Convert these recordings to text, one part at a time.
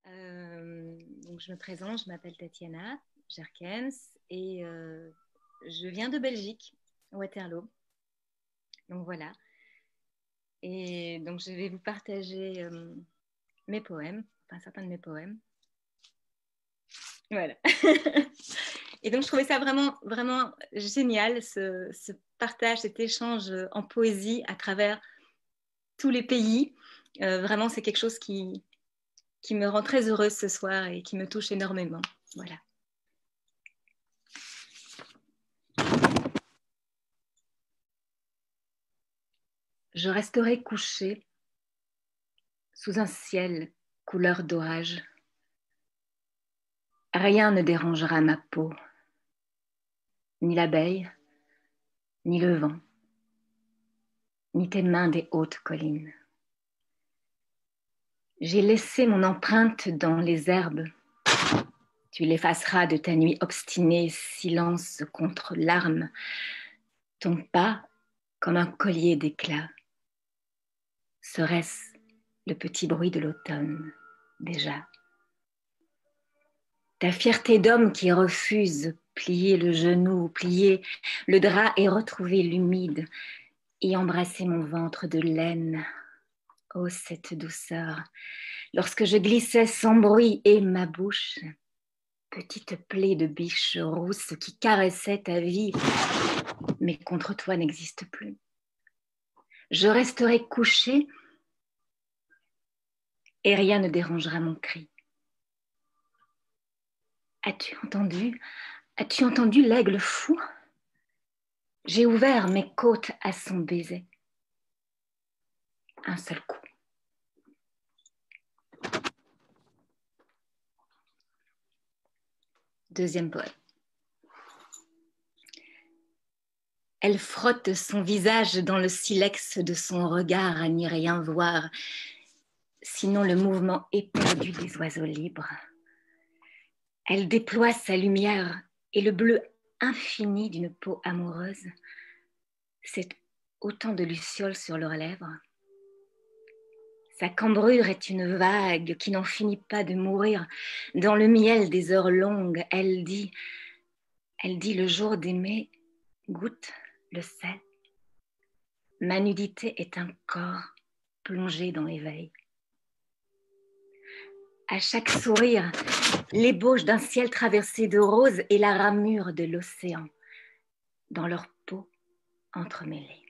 Donc je me présente, je m'appelle Tatiana Jerkens et je viens de Belgique, Waterloo. Donc voilà. Et donc je vais vous partager mes poèmes, enfin certains de mes poèmes. Voilà. Et donc je trouvais ça vraiment, vraiment génial, ce partage, cet échange en poésie à travers tous les pays. Vraiment, c'est quelque chose qui me rend très heureuse ce soir et qui me touche énormément. Voilà. Je resterai couchée sous un ciel couleur d'orage. Rien ne dérangera ma peau, ni l'abeille, ni le vent, ni tes mains des hautes collines. J'ai laissé mon empreinte dans les herbes. Tu l'effaceras de ta nuit obstinée, silence contre larmes. Ton pas comme un collier d'éclats. Serait-ce le petit bruit de l'automne, déjà? Ta fierté d'homme qui refuse plier le genou, plier le drap et retrouver l'humide et embrasser mon ventre de laine. Oh, cette douceur, lorsque je glissais sans bruit et ma bouche, petite plaie de biche rousse qui caressait ta vie, mais contre toi n'existe plus. Je resterai couchée et rien ne dérangera mon cri. As-tu entendu? As-tu entendu l'aigle fou? J'ai ouvert mes côtes à son baiser. Un seul coup. Deuxième poème. Elle frotte son visage dans le silex de son regard à n'y rien voir, sinon le mouvement éperdu des oiseaux libres. Elle déploie sa lumière et le bleu infini d'une peau amoureuse. C'est autant de lucioles sur leurs lèvres. Sa cambrure est une vague qui n'en finit pas de mourir. Dans le miel des heures longues, elle dit le jour d'aimer, goûte le sel. Ma nudité est un corps plongé dans l'éveil. À chaque sourire, l'ébauche d'un ciel traversé de roses et la ramure de l'océan dans leur peau entremêlée.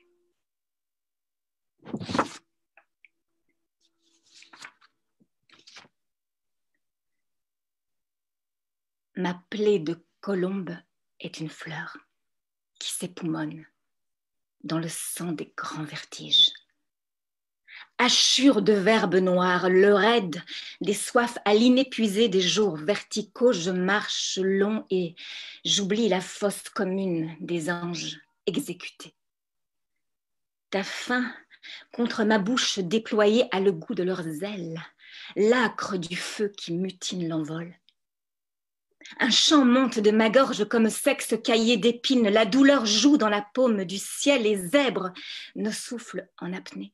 Ma plaie de colombe est une fleur qui s'époumonne dans le sang des grands vertiges. Hachure de verbes noirs, le raid des soifs à l'inépuisé des jours verticaux, je marche long et j'oublie la fosse commune des anges exécutés. Ta faim contre ma bouche déployée a le goût de leurs ailes, l'âcre du feu qui mutine l'envol. Un chant monte de ma gorge comme sexe caillé d'épines, la douleur joue dans la paume du ciel, les zèbres ne soufflent en apnée.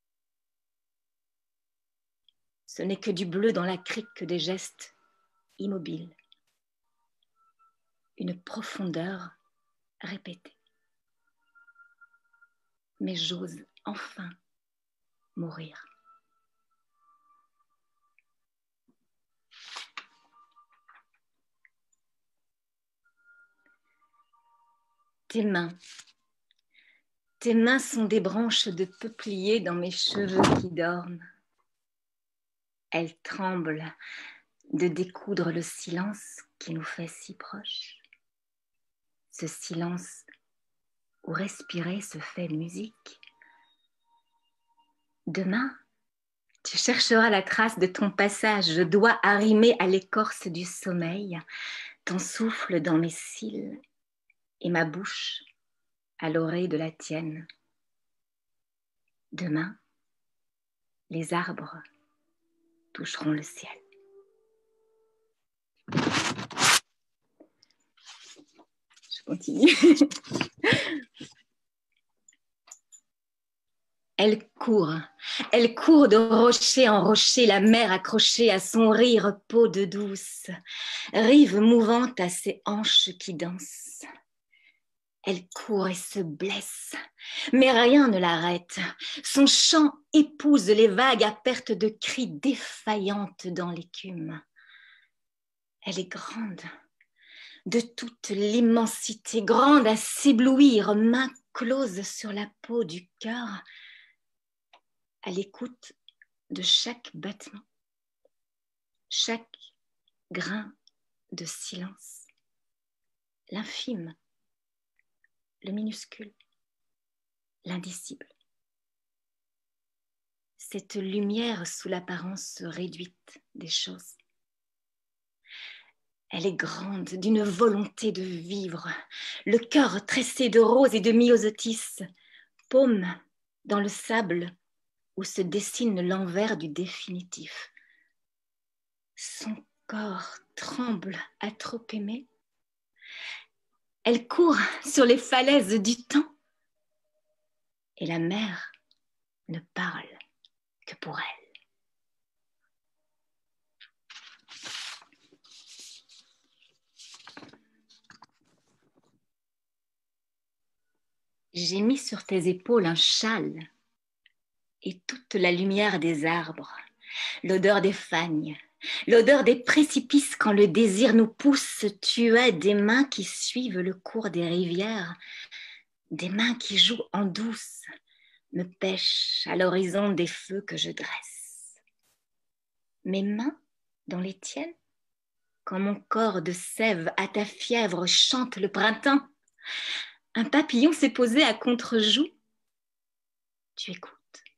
Ce n'est que du bleu dans la crique des gestes immobiles. Une profondeur répétée. Mais j'ose enfin mourir. Tes mains sont des branches de peuplier dans mes cheveux qui dorment. Elles tremblent de découdre le silence qui nous fait si proche. Ce silence où respirer se fait musique. Demain, tu chercheras la trace de ton passage. Je dois arrimer à l'écorce du sommeil, ton souffle dans mes cils et ma bouche à l'oreille de la tienne. Demain, les arbres toucheront le ciel. Je continue. Elle court Elle court de rocher en rocher, la mer accrochée à son rire, peau de douce, rive mouvante à ses hanches qui dansent. Elle court et se blesse, mais rien ne l'arrête. Son chant épouse les vagues à perte de cris, défaillante dans l'écume. Elle est grande, de toute l'immensité, grande à s'éblouir, main close sur la peau du cœur, à l'écoute de chaque battement, chaque grain de silence, l'infime, le minuscule, l'indicible. Cette lumière sous l'apparence réduite des choses. Elle est grande d'une volonté de vivre, le cœur tressé de roses et de myosotis, paume dans le sable où se dessine l'envers du définitif. Son corps tremble à trop aimer. Elle court sur les falaises du temps et la mer ne parle que pour elle. J'ai mis sur tes épaules un châle et toute la lumière des arbres, l'odeur des fagnes, l'odeur des précipices quand le désir nous pousse. Tu as des mains qui suivent le cours des rivières, des mains qui jouent en douce, me pêchent à l'horizon des feux que je dresse. Mes mains dans les tiennes, quand mon corps de sève à ta fièvre chante le printemps. Un papillon s'est posé à contre-joue. Tu écoutes.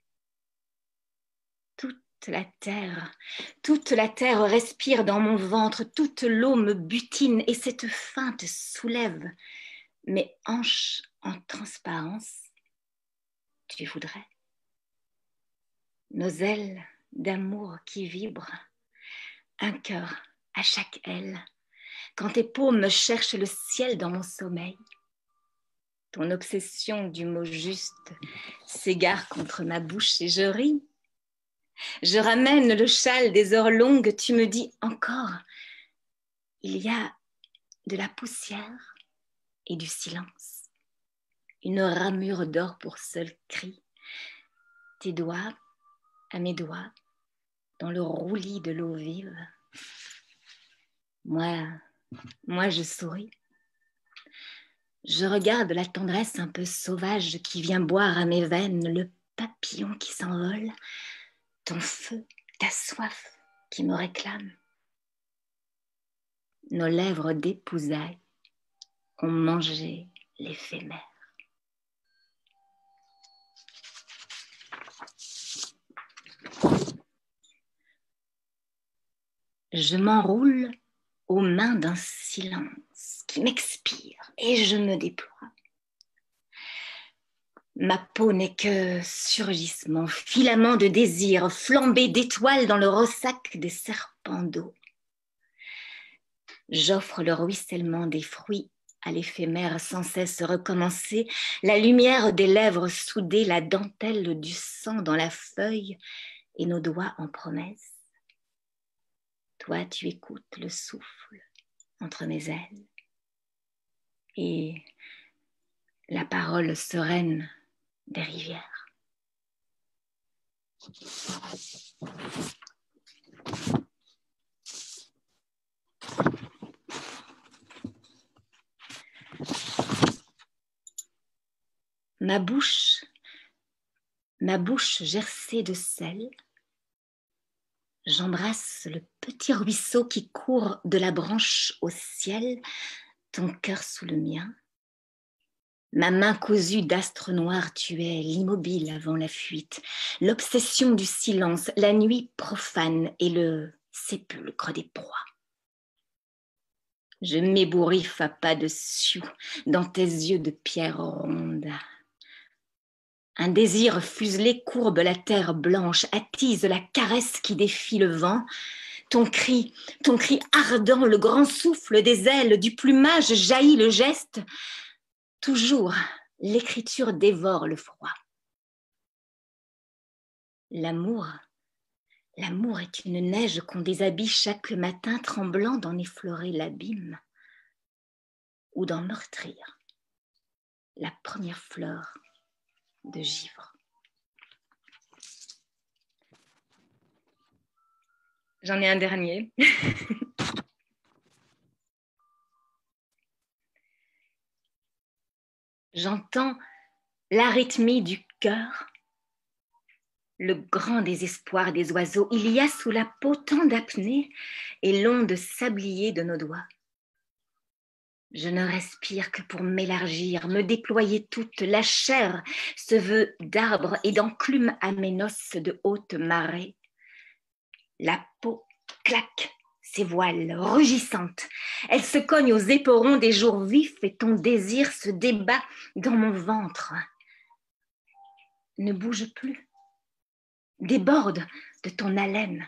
Toute la terre respire dans mon ventre, toute l'eau me butine et cette faim te soulève. Mes hanches en transparence, tu voudrais. Nos ailes d'amour qui vibrent, un cœur à chaque aile, quand tes paumes cherchent le ciel dans mon sommeil. Ton obsession du mot juste s'égare contre ma bouche et je ris. Je ramène le châle des heures longues, tu me dis encore, il y a de la poussière et du silence, une ramure d'or pour seul cri. Tes doigts à mes doigts, dans le roulis de l'eau vive. Moi, je souris. Je regarde la tendresse un peu sauvage qui vient boire à mes veines, le papillon qui s'envole, ton feu, ta soif qui me réclame. Nos lèvres d'épousailles ont mangé l'éphémère. Je m'enroule aux mains d'un silence qui m'expire et je me déploie. Ma peau n'est que surgissement, filament de désir, flambée d'étoiles dans le ressac des serpents d'eau. J'offre le ruissellement des fruits à l'éphémère sans cesse recommencer, la lumière des lèvres soudées, la dentelle du sang dans la feuille et nos doigts en promesse. Toi, tu écoutes le souffle entre mes ailes et la parole sereine des rivières. Ma bouche gercée de sel, j'embrasse le petit ruisseau qui court de la branche au ciel, ton cœur sous le mien. Ma main cousue d'astres noirs, tu es l'immobile avant la fuite, l'obsession du silence, la nuit profane et le sépulcre des proies. Je m'ébouriffe à pas de sioux dans tes yeux de pierre ronde. Un désir fuselé courbe la terre blanche, attise la caresse qui défie le vent. Ton cri ardent, le grand souffle des ailes, du plumage jaillit le geste. Toujours, l'écriture dévore le froid. L'amour, l'amour est une neige qu'on déshabille chaque matin, tremblant d'en effleurer l'abîme ou d'en meurtrir la première fleur de givre. J'en ai un dernier. J'entends l'arythmie du cœur, le grand désespoir des oiseaux. Il y a sous la peau tant d'apnées et l'onde sablier de nos doigts. Je ne respire que pour m'élargir, me déployer toute. La chair se veut d'arbre et d'enclume à mes noces de haute marée. La peau claque ses voiles rugissantes. Elle se cogne aux éperons des jours vifs et ton désir se débat dans mon ventre. Ne bouge plus. Déborde de ton haleine.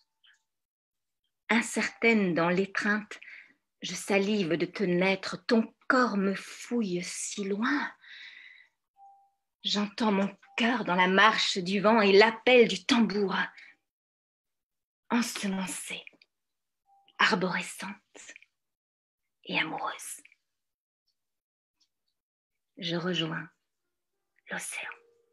Incertaine dans l'étreinte, je salive de te naître. Ton corps me fouille si loin. J'entends mon cœur dans la marche du vent et l'appel du tambour. Ensemencée, arborescente et amoureuse. Je rejoins l'océan.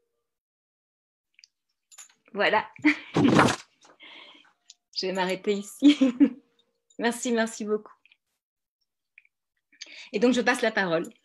Voilà. Je vais m'arrêter ici. Merci beaucoup. Et donc, je passe la parole